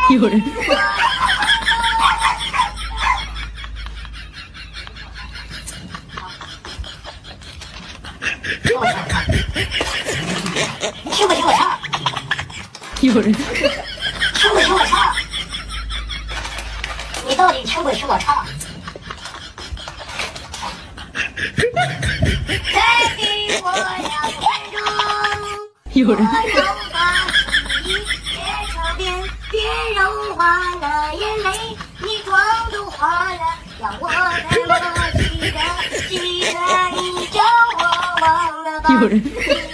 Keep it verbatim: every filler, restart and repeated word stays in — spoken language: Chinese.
有人。 听不听我唱？ 有人。 听不听我唱？你到底听不听我唱 ？Baby， 我要看中。 有人。 别融化了眼泪，你妆都花了，让我那么记得，记得你叫我忘了吧。 有人。